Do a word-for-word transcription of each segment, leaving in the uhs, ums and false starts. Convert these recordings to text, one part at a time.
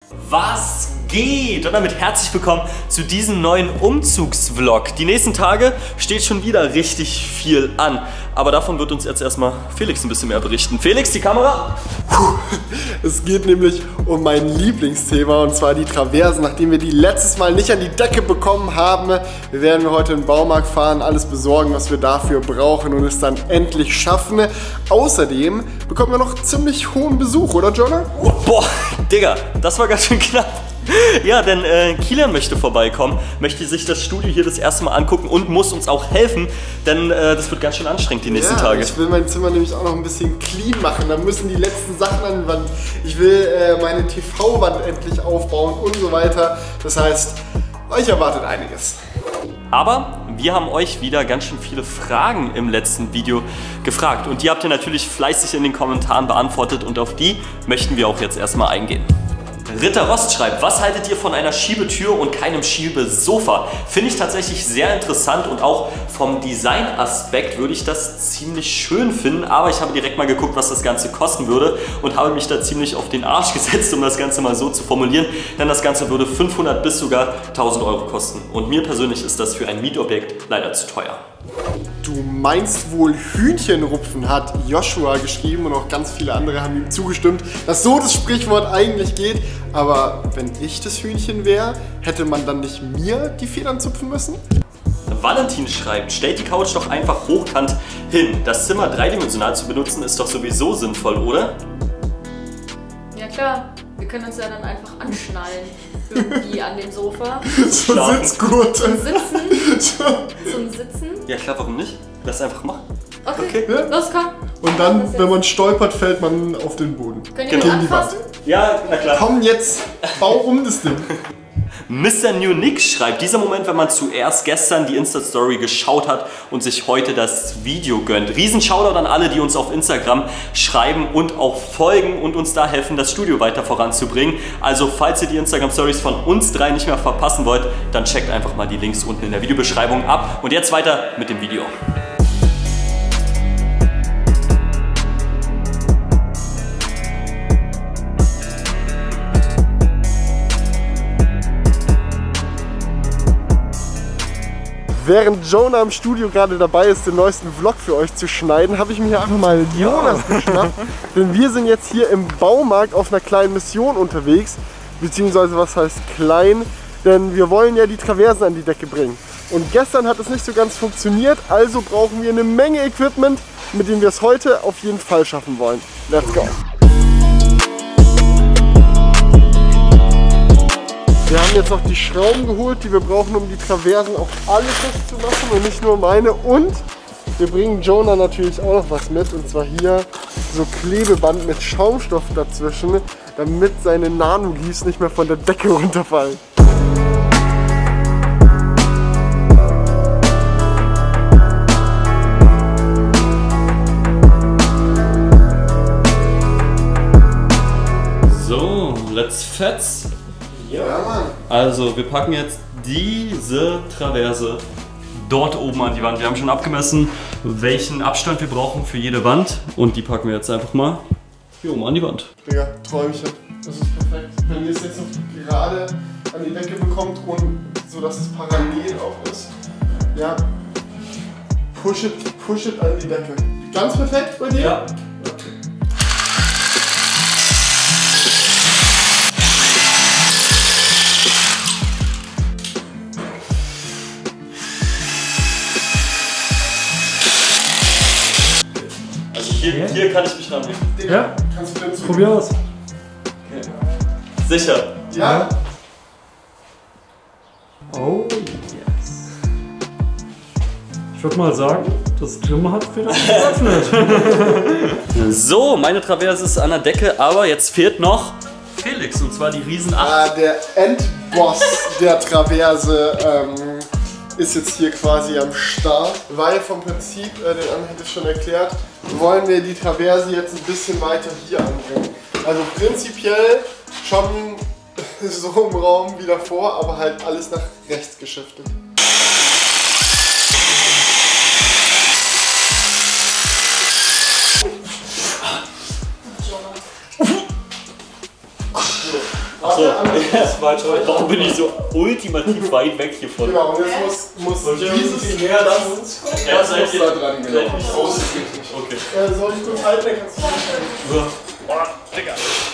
Was geht? Und damit herzlich willkommen zu diesem neuen Umzugsvlog. Die nächsten Tage steht schon wieder richtig viel an. Aber davon wird uns jetzt erstmal Felix ein bisschen mehr berichten. Felix, die Kamera? Es geht nämlich um mein Lieblingsthema, und zwar die Traversen. Nachdem wir die letztes Mal nicht an die Decke bekommen haben, werden wir heute in den Baumarkt fahren, alles besorgen, was wir dafür brauchen und es dann endlich schaffen. Außerdem bekommen wir noch ziemlich hohen Besuch, oder Jonah? Boah, Digga, das war ganz schön knapp. Ja, denn äh, Kilian möchte vorbeikommen, möchte sich das Studio hier das erste Mal angucken und muss uns auch helfen, denn äh, das wird ganz schön anstrengend die nächsten ja, Tage. Ich will mein Zimmer nämlich auch noch ein bisschen clean machen, da müssen die letzten Sachen an die Wand. Ich will äh, meine T V-Wand endlich aufbauen und so weiter. Das heißt, euch erwartet einiges. Aber wir haben euch wieder ganz schön viele Fragen im letzten Video gefragt und die habt ihr natürlich fleißig in den Kommentaren beantwortet und auf die möchten wir auch jetzt erstmal eingehen. Ritter Rost schreibt, was haltet ihr von einer Schiebetür und keinem Schiebesofa? Finde ich tatsächlich sehr interessant und auch vom Designaspekt würde ich das ziemlich schön finden, aber ich habe direkt mal geguckt, was das Ganze kosten würde und habe mich da ziemlich auf den Arsch gesetzt, um das Ganze mal so zu formulieren, denn das Ganze würde fünfhundert bis sogar tausend Euro kosten und mir persönlich ist das für ein Mietobjekt leider zu teuer. Du meinst wohl Hühnchenrupfen, hat Joshua geschrieben und auch ganz viele andere haben ihm zugestimmt, dass so das Sprichwort eigentlich geht. Aber wenn ich das Hühnchen wäre, hätte man dann nicht mir die Federn zupfen müssen? Valentin schreibt, stellt die Couch doch einfach hochkant hin. Das Zimmer dreidimensional zu benutzen ist doch sowieso sinnvoll, oder? Ja klar, wir können uns ja dann einfach anschnallen. Irgendwie an dem Sofa. So Sitzgurte. Zum Sitzen. Zum Sitzen. Ja klar, warum nicht? Lass einfach machen. Okay, okay. Ja. Los, komm. Und dann, wenn man stolpert, fällt man auf den Boden. Könnt ihr Genau. mich anfassen? Ja, na klar. Komm jetzt, bau um das Ding. Mister New Nick schreibt, dieser Moment, wenn man zuerst gestern die Insta-Story geschaut hat und sich heute das Video gönnt. Riesen Shoutout an alle, die uns auf Instagram schreiben und auch folgen und uns da helfen, das Studio weiter voranzubringen. Also falls ihr die Instagram-Stories von uns drei nicht mehr verpassen wollt, dann checkt einfach mal die Links unten in der Videobeschreibung ab. Und jetzt weiter mit dem Video. Während Jonah im Studio gerade dabei ist, den neuesten Vlog für euch zu schneiden, habe ich mir hier einfach mal Jonas geschnappt. Denn wir sind jetzt hier im Baumarkt auf einer kleinen Mission unterwegs. Beziehungsweise was heißt klein? Denn wir wollen ja die Traversen an die Decke bringen. Und gestern hat es nicht so ganz funktioniert, also brauchen wir eine Menge Equipment, mit dem wir es heute auf jeden Fall schaffen wollen. Let's go! Wir haben jetzt noch die Schrauben geholt, die wir brauchen, um die Traversen auch alle festzumachen und nicht nur meine. Und wir bringen Jonah natürlich auch noch was mit, und zwar hier so Klebeband mit Schaumstoff dazwischen, damit seine Nano-Leaves nicht mehr von der Decke runterfallen. So, let's fetz. Ja, Mann. Also, wir packen jetzt diese Traverse dort oben an die Wand. Wir haben schon abgemessen, welchen Abstand wir brauchen für jede Wand. Und die packen wir jetzt einfach mal hier oben an die Wand. Digga, Träumchen. Das ist perfekt. Wenn ihr es jetzt noch gerade an die Decke bekommt und so, dass es parallel auch ist. Ja. Push it, push it an die Decke. Ganz perfekt bei dir? Ja. Hier, hier kann ich mich rannehmen. Ja? Kannst du dazu? Probier aus. Okay. Sicher. Ja? Oh yes. Ich würde mal sagen, das Zimmer hat wieder geöffnet. So, meine Traverse ist an der Decke, aber jetzt fehlt noch Felix, und zwar die Riesen acht. Ah, der Endboss der Traverse ähm, ist jetzt hier quasi am Start, weil vom Prinzip, äh, den anderen hätte ich schon erklärt, wollen wir die Traverse jetzt ein bisschen weiter hier anbringen. Also prinzipiell schon so im Raum wie davor, aber halt alles nach rechts geschiftet. Achso, das war schon. warum bin ich so ultimativ weit weg hiervon? Genau, und jetzt muss, muss dieses viel näher das, zu uns kommen? Ja, das seid muss ihr- da dran, genau. seid ihr nicht Raus so- ist richtig. Okay. Äh, soll ich kurz halten, dann kannst du So. Boah, Digga.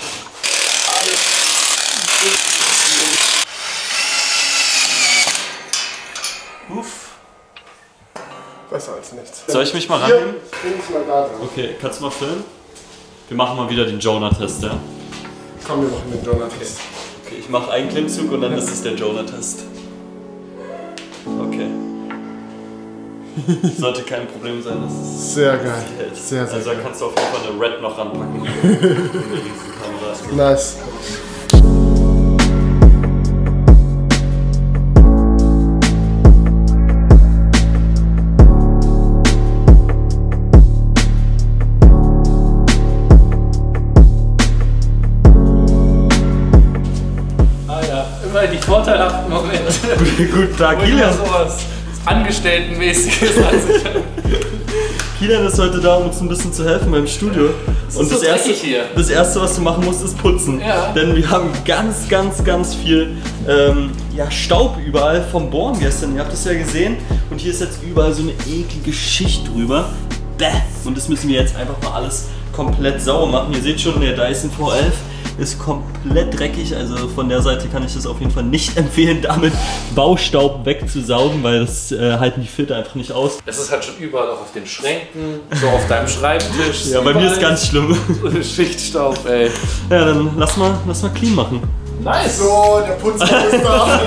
Uff. besser als nichts. Soll ich mich mal Hier, rannehmen? bring ich mal da dran. Okay, kannst du mal filmen? Wir machen mal wieder den Jonah-Test, ja? Komm, wir machen den Donut-Test. Okay, ich mache einen Klimmzug und dann ist es der Jonah-Test. Okay. Sollte kein Problem sein, dass es Sehr geil. hält. Sehr, sehr Also da geil. kannst du auf jeden Fall eine Red noch ranpacken. In der Riesenkamera. Nice. Ah ja, immer die vorteilhaften Momente. Guten Tag, Wo immer Kilian. sowas Angestelltenmäßiges an sich hat. Kilian ist heute da, um uns ein bisschen zu helfen beim Studio. ist Und so das erste, dreckig hier. das erste, was du machen musst, ist putzen. Ja. Denn wir haben ganz, ganz, ganz viel ähm, ja, Staub überall vom Bohren gestern. Ihr habt es ja gesehen. Und hier ist jetzt überall so eine eklige Schicht drüber. Bäh. Und das müssen wir jetzt einfach mal alles komplett sauber machen. Ihr seht schon, der Dyson V elf ist komplett dreckig, also von der Seite kann ich das auf jeden Fall nicht empfehlen, damit Baustaub wegzusaugen, weil das äh, halten die Filter einfach nicht aus. Es ist halt schon überall auch auf den Schränken, so auf deinem Schreibtisch. Ja, bei mir ist ganz schlimm. Schichtstaub, ey. Ja, dann lass mal, lass mal clean machen. Nice! So, der Putzmann ist da.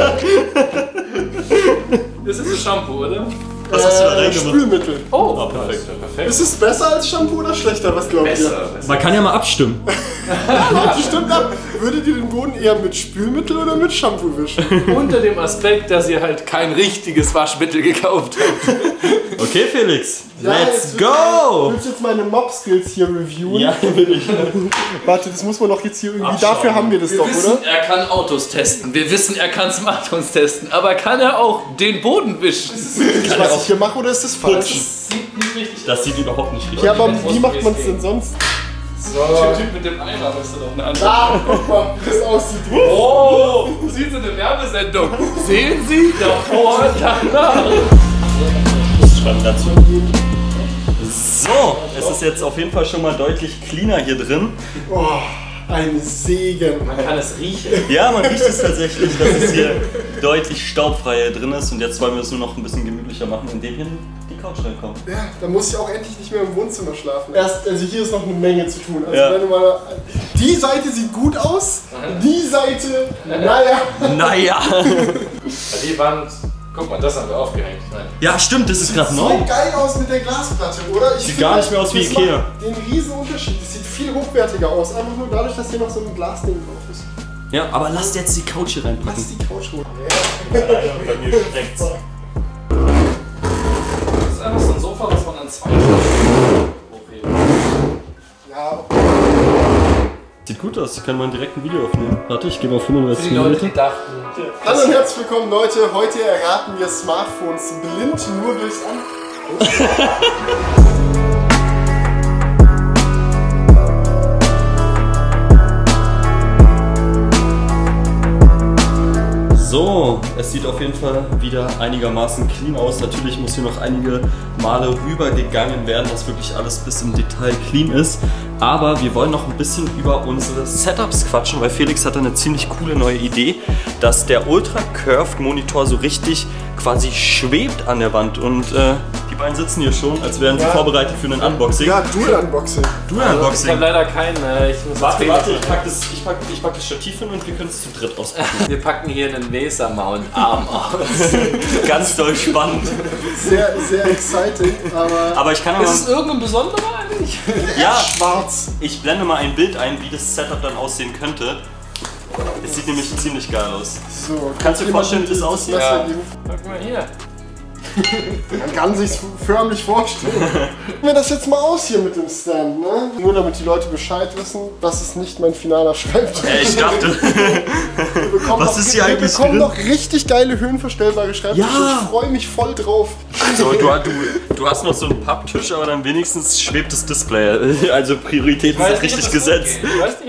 Das ist das Shampoo, oder? Was hast du da äh, reingemacht? Spülmittel. Oh, Ah, perfekt. perfekt. Ist es besser als Shampoo oder schlechter? Was glaubt ihr? Besser, besser. Man kann ja mal abstimmen. Ja, stimmt ab. Würdet ihr den Boden eher mit Spülmittel oder mit Shampoo wischen? Unter dem Aspekt, dass ihr halt kein richtiges Waschmittel gekauft habt. Okay, Felix. Ja, Let's jetzt willst Du, go! willst du jetzt meine Mob-Skills hier reviewen? Ja, will ich. Warte, das muss man doch jetzt hier irgendwie. Abschauen. Dafür haben wir das Wir doch, wissen, oder? er kann Autos testen. Wir wissen, er kann Smartphones testen. Aber kann er auch den Boden wischen? Ich, was ich hier mache, oder ist das falsch? Sieht nicht richtig aus. Das sieht überhaupt nicht richtig Ja, aus. aber wie macht man es denn sonst? Der Typ mit dem Eimer ist doch eine andere. Ah, guck mal, wie das aussieht. Oh, sieht so eine Werbesendung. Sehen Sie? Davor und danach. Schreiben dazu. So, es ist jetzt auf jeden Fall schon mal deutlich cleaner hier drin. Oh, ein Segen. Man kann es riechen. Ja, man riecht es tatsächlich, dass es hier deutlich staubfrei drin ist. Und jetzt wollen wir es nur noch ein bisschen gemütlicher machen, indem hier die Couch reinkommt. Ja, da muss ich auch endlich nicht mehr im Wohnzimmer schlafen. Erst, also hier ist noch eine Menge zu tun. Also Ja. wenn du mal, die Seite sieht gut aus, die Seite, naja. Naja. Die Wand. Guck mal, das haben wir aufgehängt. Nein. Ja, stimmt, das ist gerade So neu. geil aus mit der Glasplatte, oder? Ich Sieht finde, gar nicht mehr aus wie das Ikea. macht den riesen Unterschied. Das sieht viel hochwertiger aus. Einfach nur dadurch, dass hier noch so ein Glasding drauf ist. Ja, aber lasst jetzt die Couch hier Lass reinpacken. die Couch hoch. Bei mir streckt's. Das ist einfach so ein Sofa, was man an zwei hochheben. Ja, Sieht gut aus, die können mal direkt ein Video aufnehmen. Warte, ich gehe mal Für fünfunddreißig die Leute, Minuten. die dachten. hallo und herzlich willkommen, Leute. Heute erraten wir Smartphones blind nur durchs An. So, es sieht auf jeden Fall wieder einigermaßen clean aus. Natürlich muss hier noch einige Male rübergegangen werden, dass wirklich alles bis im Detail clean ist. Aber wir wollen noch ein bisschen über unsere Setups quatschen, weil Felix hatte eine ziemlich coole neue Idee, dass der Ultra Curved Monitor so richtig quasi schwebt an der Wand. Und äh, die beiden sitzen hier schon, als wären sie Ja. vorbereitet für ein Unboxing. Ja, Dual-Unboxing. Du Ich habe Unboxing. leider keinen. Äh, ich muss Warte, jetzt warte, reden. ich pack, das, ich, pack, ich pack das Stativ hin und wir können es zu dritt auspacken. Wir packen hier einen Laser-Mount-Arm aus. Ganz doll spannend. Sehr, sehr exciting, aber Aber ich kann ja Ist mal... es irgendein besonderer eigentlich? Ja, schwarz. ich blende mal ein Bild ein, wie das Setup dann aussehen könnte. Es sieht nämlich ziemlich geil aus. So, Kannst du dir jemand vorstellen, wie das aussieht? Messer Ja. geben? Guck mal hier. Man kann sich's förmlich vorstellen. Gucken wir das jetzt mal aus hier mit dem Stand, ne? Nur damit die Leute Bescheid wissen, das ist nicht mein finaler Schreibtisch. Äh, ich dachte, Wir bekommen was noch, ist hier wir eigentlich bekommen drin? noch richtig geile höhenverstellbare Schreibtische. Ja. Ich freue mich voll drauf. so, du, du, du hast noch so einen Papptisch, aber dann wenigstens schwebt das Display. Also Prioritäten sind richtig gesetzt. Ich weiß nicht, ob das gut geht.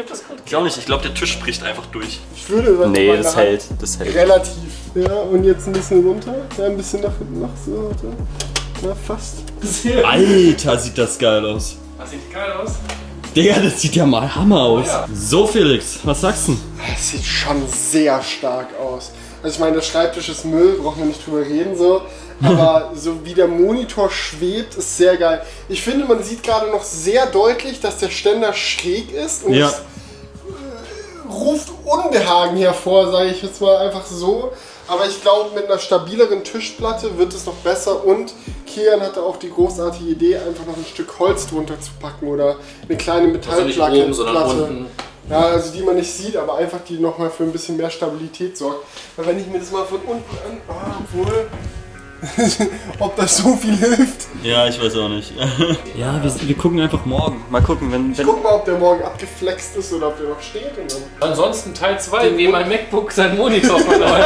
Ich auch nicht, ich glaube der Tisch bricht einfach durch. Ich würde sagen, Nee, meine das Hand hält, das hält. relativ. Ja, und jetzt ein bisschen runter. Ja, ein bisschen nach hinten. Nach so, warte. Na, fast. Alter, sieht das geil aus. Das sieht geil aus. Digga, das sieht ja mal Hammer aus. Ja. So Felix, was sagst du? Das sieht schon sehr stark aus. Also ich meine, der Schreibtisch ist Müll, brauchen wir nicht drüber reden so. Aber so wie der Monitor schwebt, ist sehr geil. Ich finde, man sieht gerade noch sehr deutlich, dass der Ständer schräg ist. Und ja. es äh, ruft Unbehagen hervor, sage ich jetzt mal einfach so. Aber ich glaube, mit einer stabileren Tischplatte wird es noch besser. Und Kian hatte auch die großartige Idee, einfach noch ein Stück Holz drunter zu packen oder eine kleine Metallplatte. Also nicht oben, sondern unten. Ja, also die man nicht sieht, aber einfach die nochmal für ein bisschen mehr Stabilität sorgt. Weil wenn ich mir das mal von unten an... Ah, obwohl... ob das so viel hilft. Ja, ich weiß auch nicht. Ja, wir, wir gucken einfach morgen. Mal gucken, wenn... wenn ich guck mal, ob der morgen abgeflext ist oder ob der noch steht. Und dann ansonsten Teil zwei, wie mein MacBook seinen Monitor verläuft.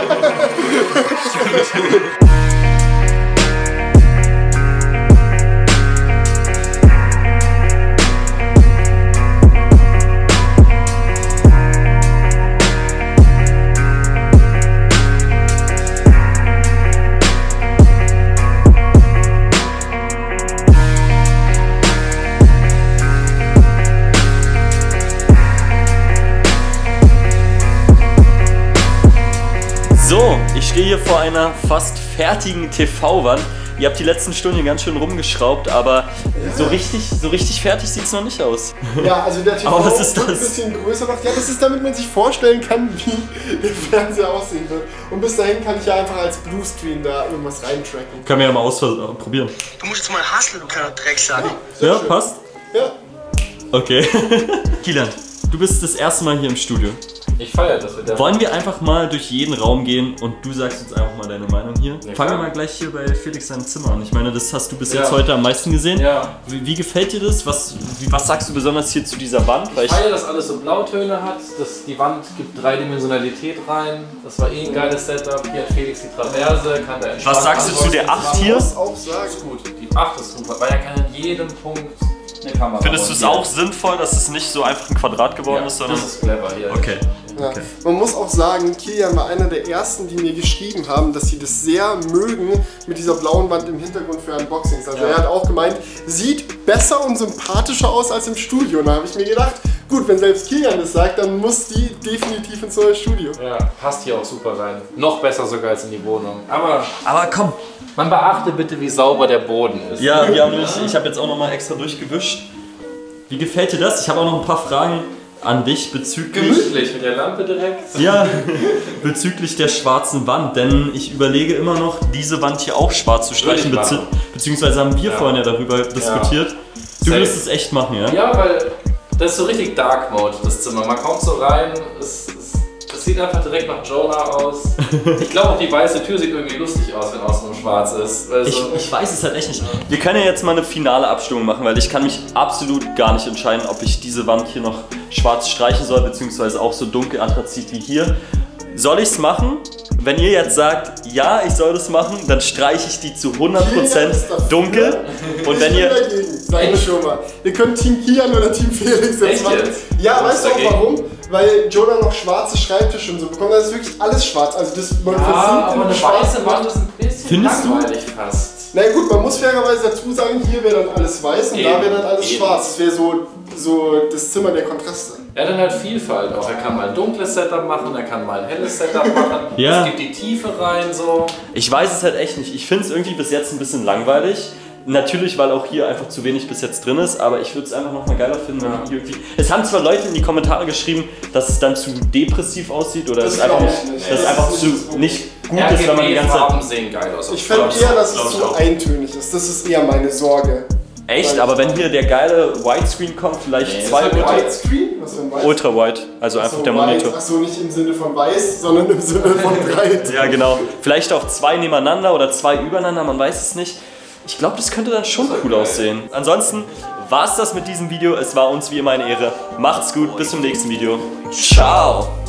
So, ich stehe hier vor einer fast fertigen T V-Wand. Ihr habt die letzten Stunden hier ganz schön rumgeschraubt, aber so richtig, so richtig fertig sieht es noch nicht aus. Ja, also der T V aber was ist wird das? ein bisschen größer noch. Ja, das ist, damit man sich vorstellen kann, wie der Fernseher aussehen wird. Und bis dahin kann ich ja einfach als Bluescreen da irgendwas reintracken. Können wir ja mal ausprobieren. Du musst jetzt mal hustlen, du kleiner Drecksack. Ja, Ja, schön. passt? Ja. Okay. Kilian, du bist das erste Mal hier im Studio. Ich feiere das mit der. Wollen wir einfach mal durch jeden Raum gehen und du sagst uns einfach mal deine Meinung hier? Ja, Fangen wir klar. mal gleich hier bei Felix seinem Zimmer an. Ich meine, das hast du bis Ja. jetzt heute am meisten gesehen. Ja. Wie, wie gefällt dir das? Was, wie, was sagst du besonders hier zu dieser Wand? Weil Ich feiere, dass alles so Blautöne hat, dass die Wand gibt Dreidimensionalität rein. Das war eh ein geiles Setup. Hier hat Felix die Traverse, kann da entspannt was sagst du zu der acht hier? Ich muss auch sagen, Ist gut. Die acht ist super, weil er kann in jedem Punkt eine Kamera Findest du es montieren. auch sinnvoll, dass es nicht so einfach ein Quadrat geworden Ja, ist, sondern... das ist clever hier. Okay. Ja. Okay. Man muss auch sagen, Kilian war einer der ersten, die mir geschrieben haben, dass sie das sehr mögen mit dieser blauen Wand im Hintergrund für Unboxings. Also Ja. er hat auch gemeint, sieht besser und sympathischer aus als im Studio. Und da habe ich mir gedacht, gut, wenn selbst Kilian das sagt, dann muss die definitiv ins neue Studio. Ja, passt hier auch super rein. Noch besser sogar als in die Wohnung. Aber Aber komm. man beachte bitte, wie sauber der Boden ist. Ja, wir haben nicht, ich habe jetzt auch nochmal extra durchgewischt. Wie gefällt dir das? Ich habe auch noch ein paar Fragen an dich bezüglich... Gemütlich mit der Lampe direkt. Ja, bezüglich der schwarzen Wand, denn ich überlege immer noch, diese Wand hier auch schwarz zu streichen, Würde ich bezieh machen. beziehungsweise haben wir Ja. vorhin ja darüber diskutiert. Du Safe. würdest es echt machen, ja? Ja, weil das ist so richtig Dark Mode, das Zimmer. Man kommt so rein, es, es, es sieht einfach direkt nach Jonah aus. Ich glaube auch die weiße Tür sieht irgendwie lustig aus, wenn außen nur schwarz ist. Also, Ich, ich weiß es halt echt nicht. Wir können ja jetzt mal eine finale Abstimmung machen, weil ich kann mich absolut gar nicht entscheiden, ob ich diese Wand hier noch schwarz streichen soll, beziehungsweise auch so dunkel Anthrazit wie hier. Soll ich es machen? Wenn ihr jetzt sagt, ja, ich soll das machen, dann streiche ich die zu hundert Prozent dunkel. Und wenn ich ihr... bin dagegen, sag ich schon mal. Wir können Team Kian oder Team Felix jetzt Echt machen. jetzt? Ja, Du weißt bist du auch dagegen? warum? Weil Jonah noch schwarze Schreibtische und so bekommt. Das ist wirklich alles schwarz. Also das, man ja, versinkt aber in eine schwarzen weiße Wand ist ein bisschen Findest du? langweilig fast. Na ja, gut, man muss fairerweise dazu sagen, hier wäre dann alles weiß und Eben, da wäre dann alles eben. schwarz. Das wäre so, so das Zimmer der Kontraste. Er hat dann halt Vielfalt auch. Er kann mal ein dunkles Setup machen, er kann mal ein helles Setup machen. Ja. Es gibt die Tiefe rein so. Ich weiß es halt echt nicht. Ich finde es irgendwie bis jetzt ein bisschen langweilig. Natürlich, weil auch hier einfach zu wenig bis jetzt drin ist, aber ich würde es einfach noch mal geiler finden, wenn hier irgendwie... Es haben zwar Leute in die Kommentare geschrieben, dass es dann zu depressiv aussieht oder Das es einfach, glaub nicht, ich nicht. dass es Das einfach ist zu nicht so. nicht gut ist, wenn man die ganze Zeit... Farben sehen geil aus. Ich finde eher, dass es zu eintönig ist. Das ist eher meine Sorge. Echt? Aber wenn hier der geile Widescreen kommt, vielleicht Nee, zwei das ist bitte. halt Widescreen? Was für ein Widescreen? Ultra Wide, also einfach So der weit. Monitor. Achso, nicht im Sinne von weiß, sondern im Sinne von breit. Ja, genau. Vielleicht auch zwei nebeneinander oder zwei übereinander, man weiß es nicht. Ich glaube, das könnte dann schon cool aussehen. Ansonsten war es das mit diesem Video. Es war uns wie immer eine Ehre. Macht's gut, bis zum nächsten Video. Ciao!